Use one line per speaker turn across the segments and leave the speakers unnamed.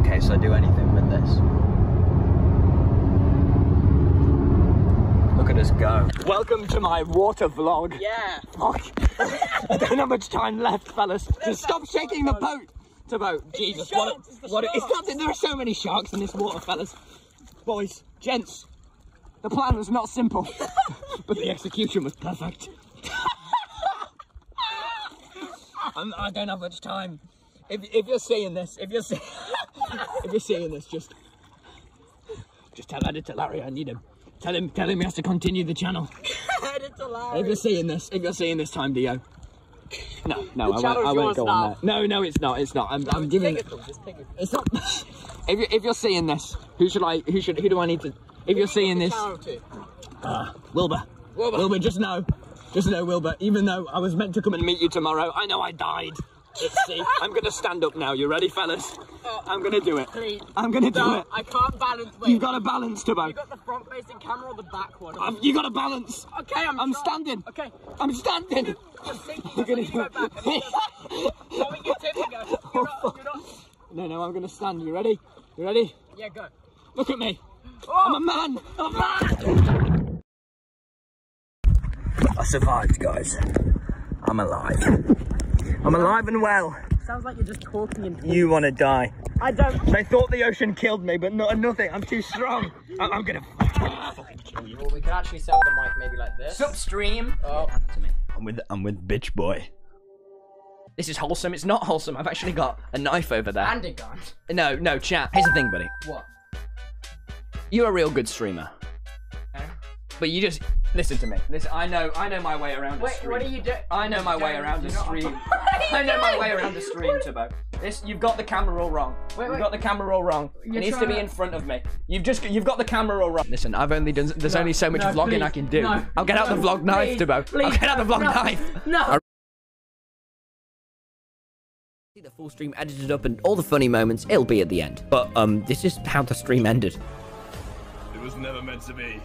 in case I do anything with this. Look at us go. Welcome to my water vlog.
Yeah.
Fuck. I don't have much time left, fellas. Just stop shaking the boat. It's a boat. Jesus. It's not that there are so many sharks in this water, fellas. Boys, gents, the plan was not simple, but the execution was perfect. I don't have much time. If you're seeing this, if you're seeing this, just tell Editor Larry I need him. Tell him he has to continue the channel.
Editor Larry.
If you're seeing this time, Dio. No, I won't go on there. No, it's not. I'm giving it. It's not. If you're seeing this, who do I need to? If you're seeing this, Wilbur, just know, Wilbur. Even though I was meant to come and meet you tomorrow, I know I died. Let's see. I'm gonna stand up now. You ready, fellas? I'm gonna do it.
Please.
I'm gonna do it.
I can't balance. Wait.
You've got to balance, Tubbo.
You got the front-facing camera or the back one?
You got to balance.
Okay, I'm
standing.
Okay.
I'm standing.
You're gonna go back.
No, I'm gonna stand. You ready? You ready?
Yeah, go.
Look at me. I'm a man. I'm a man. I survived, guys. I'm alive. I'm alive and well.
Sounds like you're just talking and talking.
You want to die.
I don't.
They thought the ocean killed me, but nothing. I'm too strong. I'm gonna fucking kill you.
Well, we could actually set up the mic maybe like this.
Upstream.
Oh.
I'm with bitch boy. This is wholesome. It's not wholesome. I've actually got a knife over there.
And a gun.
No, chat. Here's the thing, buddy.
What?
You're a real good streamer. Okay. But you just listen to me. Listen, I know my way around the stream.
Wait, what are you doing?
I know my way around the stream. I know my way around the stream, Tubbo. You've got the camera all wrong. You've got the camera all wrong. It needs to be in front of me. You've got the camera all wrong. Listen, I've only done. There's only so much vlogging I can do.
No,
I'll get out the vlog knife, Tubbo. I'll get out the vlog knife.
No.
The full stream edited up and all the funny moments. It'll be at the end. But this is how the stream ended.
It was never meant to be.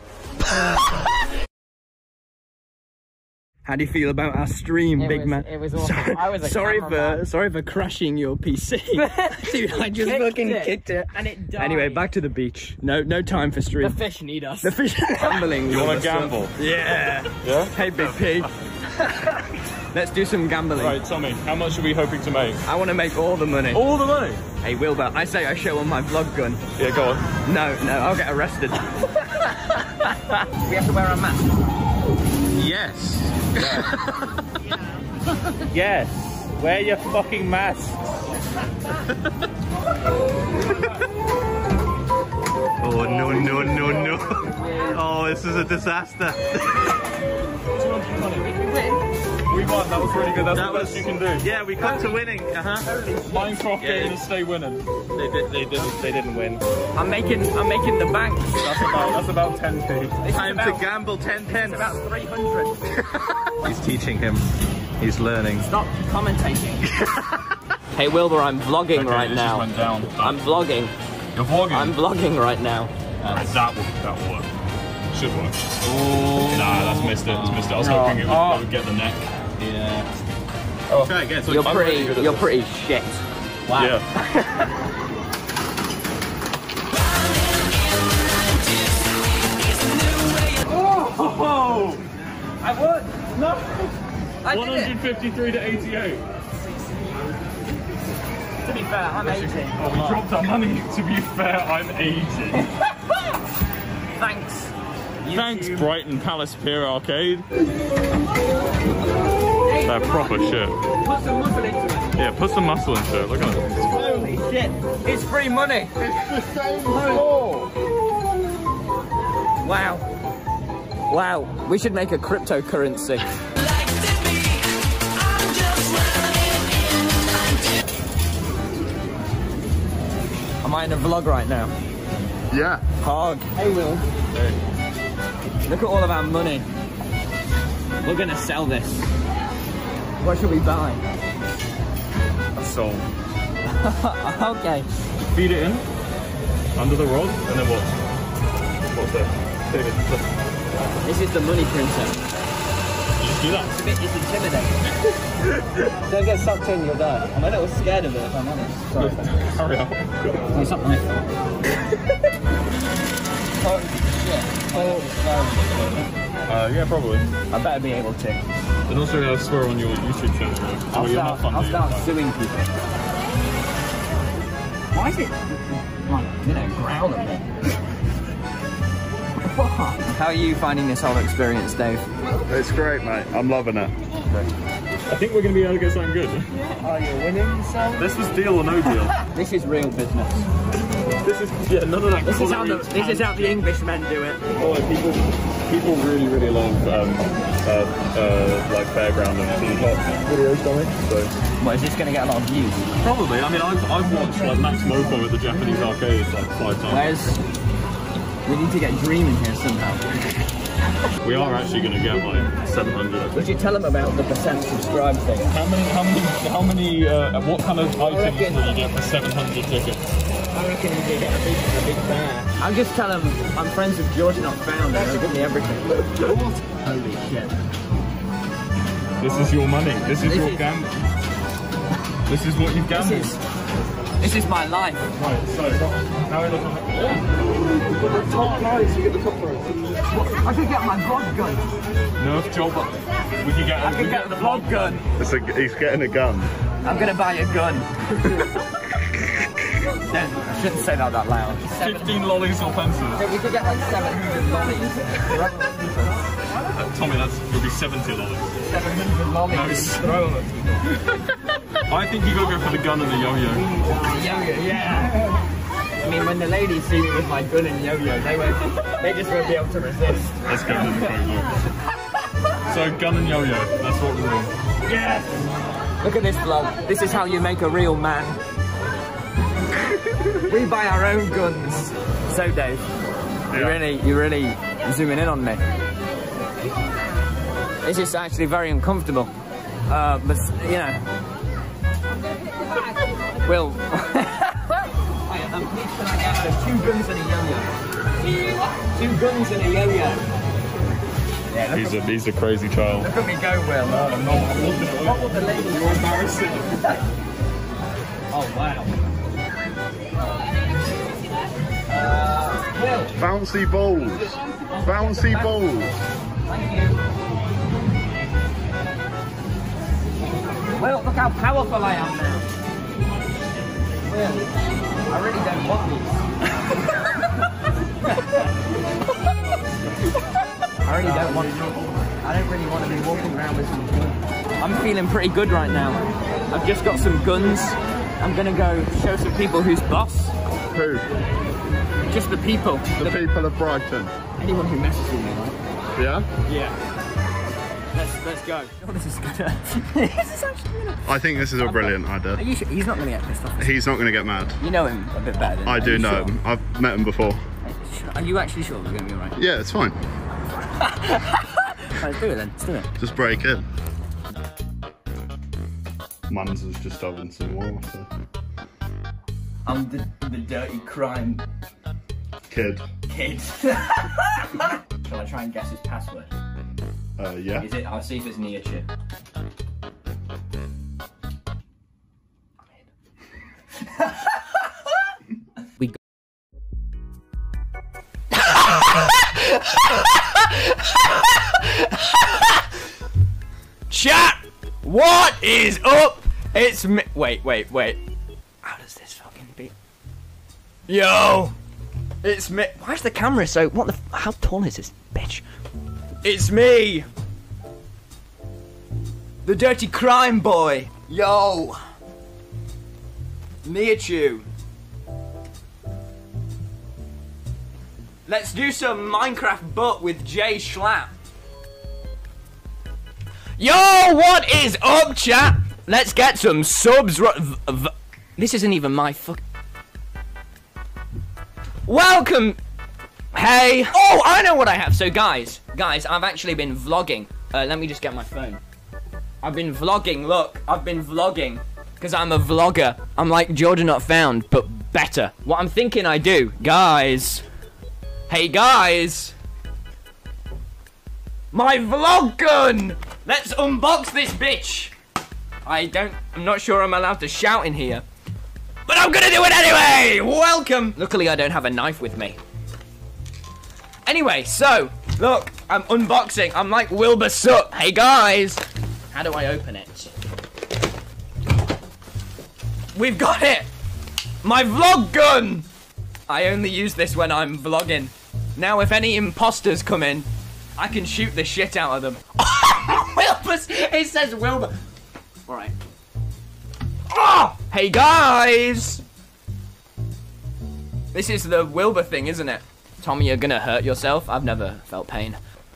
How do you feel about our stream, big man?
It was awesome.
Sorry for crashing your PC. Dude, I just fucking kicked it.
And it died.
Anyway, back to the beach. No time for stream.
The fish need us.
The fish gambling.
You want to gamble?
Yeah.
Yeah?
Hey, Big P. Let's do some gambling.
Right, tell me, how much are we hoping to make?
I want to make all the money.
All the money?
Hey, Wilbur, I say I show on my vlog gun.
Yeah, go on.
No, I'll get arrested. We have to wear our mask.
Yes.
Yeah. Yes. Wear your fucking mask.
Oh, no. Oh, this is a disaster. We won, that was really good. That's the best you can do.
Yeah, we got to winning.
Minecraft game to stay winning.
They didn't win.
I'm making the bank.
That's about 10p.
Time to gamble 10 pence.
About 300.
He's teaching him. He's learning.
Stop commentating.
Hey Wilbur, I'm vlogging right
this
now.
just went down.
I'm vlogging.
You're vlogging?
I'm vlogging right now.
Right, that will work. Should work. Ooh. Nah, that's missed it. It's missed it. I was hoping it would get the neck.
Yeah. Oh. Try again. So
You're pretty shit. Wow.
Yeah.
Oh! I won! No! I did it!
153 to 88.
To be fair, I'm 18.
Oh, we dropped our money. To be fair, I'm 80.
Thanks.
Thanks, Brighton Palace Pier Arcade. They're proper shit.
Put some muscle into it.
Yeah, put some muscle into it. Look at it.
Holy shit. It's free money.
It's the same floor.
Wow. Wow. We should make a cryptocurrency. Am I in a vlog right now?
Yeah.
Hog. Hey, Will.
Hey.
Look at all of our money. We're gonna sell this. What should we buy?
A soul.
Okay.
Feed it in under the rod, and then what? What's that?
This is the money printer.
You do that.
It's intimidating. Don't get sucked in, you'll die. I'm a little scared of it, if I'm honest. Sorry.
Hurry up.
It's not my fault. Oh, shit.
Yeah, probably.
I better be able to.
And also swear on your YouTube channel. So
I'll start suing people. Why is it, like, growl at me? How are you finding this whole experience, Dave?
It's great, mate. I'm loving it.
I think we're going to be able to get something good.
Are you winning, son?
This was deal or no deal.
This is real business.
This is, yeah, none of that.
This is how the Englishmen do it.
Oh, people really love like fairground and theme park videos, don't they? So.
What, is this going to get a lot of views?
Probably. I mean, I've watched like Max Mopo at the Japanese arcade like 5 times.
We need to get Dream in here somehow.
We are actually going to get like 700.
Would you tell them about the percent subscribe thing?
How many? What kind of items will you get for 700 tickets?
I reckon you could get a big bear. I'll just tell them I'm friends with George Not Found and they'll give me everything. Holy shit.
This is your money. This is your gamble. This is what you've gambled.
This is my life.
Right, so now we're looking at you've got the top nice, you get the top right.
I could get my vlog gun.
Nerf job. We could get.
I could get the vlog gun.
He's getting a gun.
I'm gonna buy a gun. I shouldn't say that loud.
15 lollies or pencils.
Yeah, we could get like 700 lollies.
Tommy, it'll be 70 lollies.
700 lollies.
Nice. Throw them. I think you gotta go for the gun and the yo-yo.
Yo-yo, yeah. I mean, when the ladies see me with my gun and yo-yo, they just won't be able to resist.
Let's go to the photo. So, gun and yo-yo, that's what we're doing.
Yes! Look at this vlog. This is how you make a real man. We buy our own guns. So, Dave, you're really zooming in on me. This is actually very uncomfortable. But, you know. Will. Please can I get 2 guns and a yo-yo? 2 guns and a yo-yo. Yeah,
he's a crazy child.
Look at me go, Will.
No, I'm not. I'm looking at
What would the ladies
You're embarrassing.
Oh, wow. Will.
Bouncy balls. Bouncy balls.
Thank you. Will, look how powerful I am now. Will, I really don't want these. I don't really want to be walking around with some guns. I'm feeling pretty good right now. I've just got some guns. I'm gonna go show some people who's boss.
Who?
Just the people.
The people of Brighton.
Anyone who messes with me, right?
Yeah?
Yeah. Let's go. Oh, this is good. This is actually gonna...
I think this is a brilliant idea.
Are you sure? He's not going to get pissed off.
He's not going to get mad.
You know him a bit better than
I do know him. I've met him before.
Are you actually sure we're going to be alright?
Yeah, it's fine.
Let's do it then. Let's do it.
Just break in. Mans was just having some water.
I'm the dirty crime
Kid.
Shall I try and guess his password?
Yeah.
Is it? I'll see if it's near chip. We go. Chat! What is up? It's me. Wait. How does this fucking be? Yo! It's me. Why is the camera so? What the? How tall is this bitch? It's me! The dirty crime boy! Yo! Mewtwo! Let's do some Minecraft butt with Jay Schlapp. Yo, what is up, chat? Let's get some subs. This isn't even my fuck. Welcome. Hey. Oh, I know what I have. So, guys, I've actually been vlogging. Let me just get my phone. I've been vlogging. Look, I've been vlogging because I'm a vlogger. I'm like George Not Found, but better. What I'm thinking I do, guys. Hey, guys. My vlog gun. Let's unbox this bitch. I'm not sure I'm allowed to shout in here, but I'm gonna do it anyway. Welcome. Luckily, I don't have a knife with me. Anyway, so look, I'm unboxing. I'm like Wilbur Soot. Hey guys, how do I open it? We've got it. My vlog gun. I only use this when I'm vlogging. Now, if any imposters come in, I can shoot the shit out of them. Wilbur, it says Wilbur. All right. Oh, hey guys. This is the Wilbur thing, isn't it? Tommy, you're gonna hurt yourself. I've never felt pain.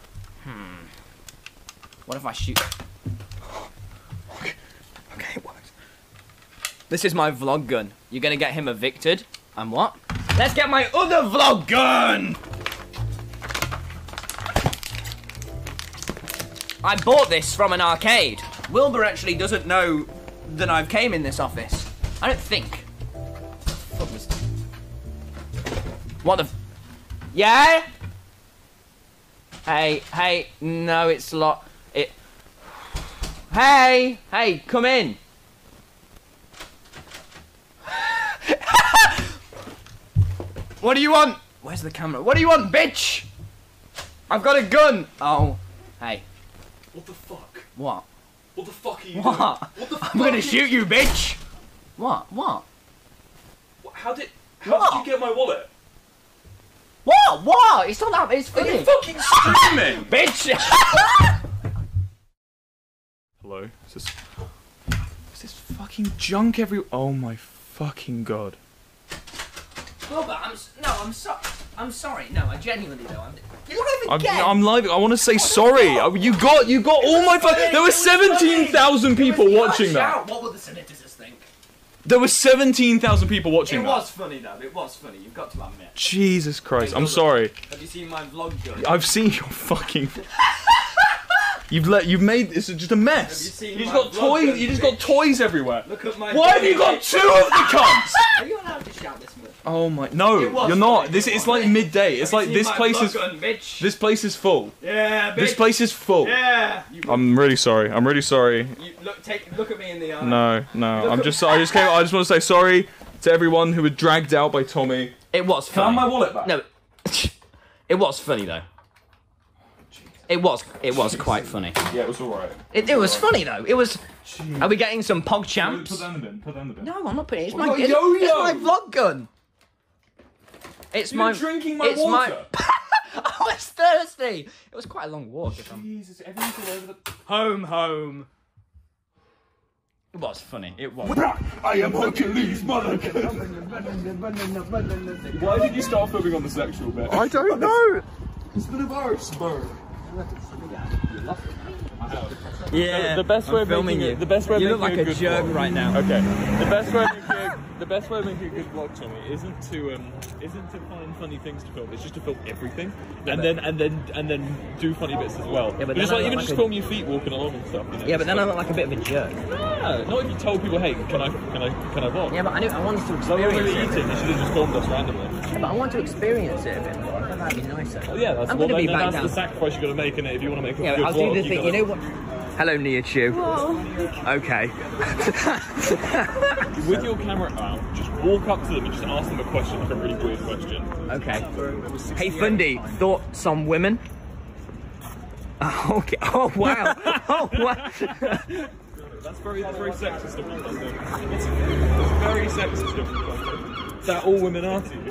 What if I shoot? Okay, what? This is my vlog gun. You're gonna get him evicted. And what? Let's get my other vlog gun! I bought this from an arcade. Wilbur actually doesn't know that I've came in this office. I don't think. What the? Yeah? Hey, no, it's locked. Hey, come in. What do you want? Where's the camera? What do you want, bitch? I've got a gun. Oh, hey.
What the fuck?
What?
What the fuck are you doing?
What?
What the fuck?
I'm gonna shoot you, bitch. What?
How did you get my wallet?
What? It's not that. It's funny.
Are you fucking streaming?
Bitch.
Hello? Is this fucking junk everywhere? Oh my fucking god.
Wilbur, I'm sorry. No, I genuinely don't. You don't even get.
I'm live. I want to say sorry. You got all my. There were 17,000 people watching that.
What will the Senators think?
There were 17,000 people watching that.
It was funny though. It was funny. You've got to admit.
Jesus Christ. I'm sorry.
Have you seen my vlog gun?
I've seen your fucking. You've made this just a mess.
Have you seen
just
my
got toys.
gun,
You just
bitch?
got toys everywhere.
Look at my.
Why have you got 2 of the cunts?
Are you allowed to shout this much?
Oh my! No, you're not. This it's like midday. It's like this place is.
Bitch.
This place is full.
Yeah, bitch.
This place is full.
Yeah.
I'm really sorry. I'm really sorry.
You look at me in the eye.
No. I just want to say sorry to everyone who was dragged out by Tommy.
It was funny.
Can I have my wallet back?
No. It was funny though. It was quite funny.
Yeah, it was alright.
It was funny though. It was. Are we getting some pog champs?
Put that in the bin. Put that in the bin.
No, I'm not putting it. It's
What
my
about yo-yo?
It's my vlog gun.
You're drinking my water.
I was thirsty. It was quite a long walk.
Jesus, everyone's all over the.
Home. It was funny. It was.
I am Hercules, mother.
Why did you start filming on the sexual bit?
I don't know.
It's the reverse, bro.
Yeah.
The best way of
filming
making
you.
it. The best way of
you
making
look like
a
a
good
jerk
vlog.
right now.
Okay. The best way of making a good vlog, Tommy, isn't to find funny things to film. It's just to film everything, and then do funny bits as well.
Yeah, but
just
then
like
I
even
look
just
like
film your feet walking along and stuff. You know,
Yeah, but then I look like a bit of a jerk.
Yeah, not if you told people, hey, can I vlog?
Yeah, but I wanted to
So when we were
experience
eating, you should have just filmed us randomly.
it. But I want to experience it a bit more. I think that'd be nicer.
Well, yeah, that's,
I'm
well,
gonna be
then
back
that's
down.
the sacrifice you're gonna make in it if you want to make a
Yeah,
good
I'll
vlog.
do the thing. You know what? Hello, Nia Chu. Okay.
With your camera out, just walk up to them and just ask them a question, like a really weird question.
Okay. Hey, Fundy, thoughts on women? Oh, okay. Oh, wow. Oh, wow.
That's very sexist of you. It's very sexist of you. That all women are to you.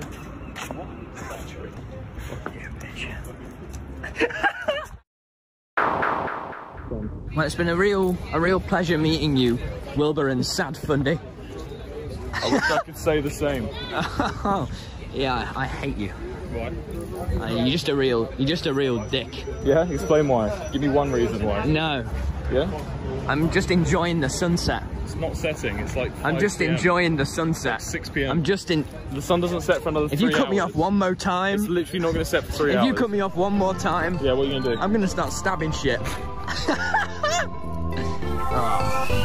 Well, it's been a real pleasure meeting you, Wilbur and Sad Fundy.
I wish I could say the same.
Yeah, I hate you.
Why?
You're just a real dick.
Yeah, explain why. Give me one reason why.
No,
Yeah?
I'm just enjoying the sunset.
It's not setting, it's like 5
I'm just
PM.
enjoying the sunset.
6 PM.
I'm just in.
The sun doesn't set for another 3
If
hours.
you cut me off one more time,
It's literally not going to set for 3 hours.
if you cut me off one more time,
Yeah, what are you going to do?
I'm gonna start stabbing shit. Oh.